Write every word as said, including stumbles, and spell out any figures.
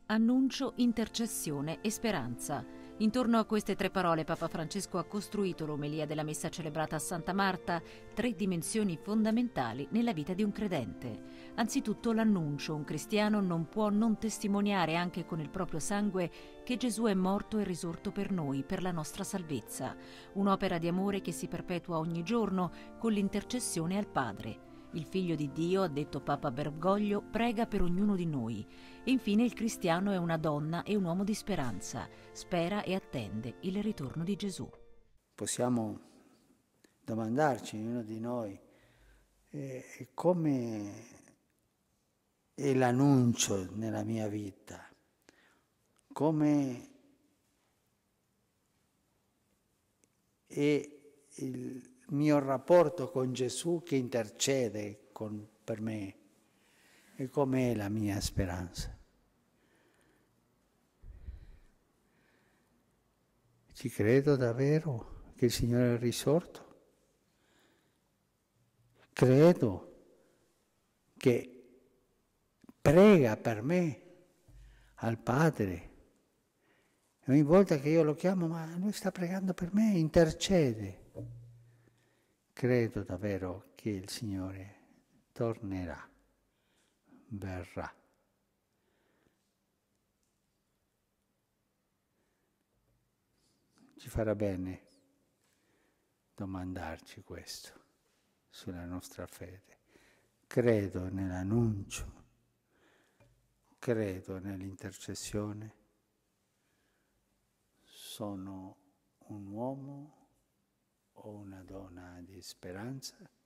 Annuncio, intercessione e speranza. Intorno a queste tre parole Papa Francesco ha costruito l'omelia della messa celebrata a Santa Marta, tre dimensioni fondamentali nella vita di un credente. Anzitutto l'annuncio: un cristiano non può non testimoniare anche con il proprio sangue che Gesù è morto e risorto per noi, per la nostra salvezza. Un'opera di amore che si perpetua ogni giorno con l'intercessione al Padre. Il Figlio di Dio, ha detto Papa Bergoglio, prega per ognuno di noi. E infine il cristiano è una donna e un uomo di speranza, spera e attende il ritorno di Gesù. Possiamo domandarci, ognuno di noi, eh, come è l'annuncio nella mia vita, come è il mio rapporto con Gesù che intercede con, per me, e com'è la mia speranza. Ci credo davvero che il Signore è risorto? Credo che prega per me al Padre. E ogni volta che io lo chiamo, ma lui sta pregando per me, intercede. Credo davvero che il Signore tornerà, verrà. Ci farà bene domandarci questo sulla nostra fede. Credo nell'annuncio, credo nell'intercessione. Sono un uomo o una donna di speranza?